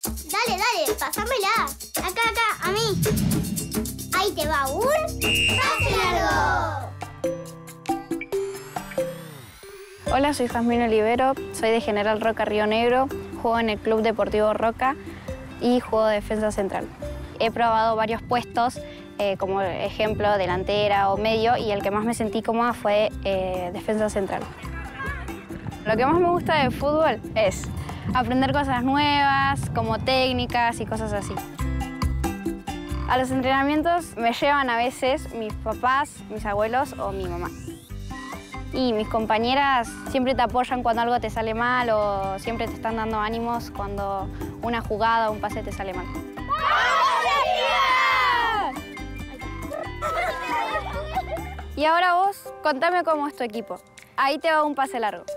Dale, dale, pasámela. Acá, a mí. Ahí te va un pase largo. Hola, soy Jazmín Olivero, soy de General Roca, Río Negro, juego en el Club Deportivo Roca y juego de defensa central. He probado varios puestos, como ejemplo delantera o medio, y el que más me sentí cómoda fue defensa central. Lo que más me gusta del fútbol es aprender cosas nuevas, como técnicas y cosas así. A los entrenamientos me llevan a veces mis papás, mis abuelos o mi mamá. Y mis compañeras siempre te apoyan cuando algo te sale mal o siempre te están dando ánimos cuando una jugada o un pase te sale mal. Y ahora vos, contame cómo es tu equipo. Ahí te va un pase largo.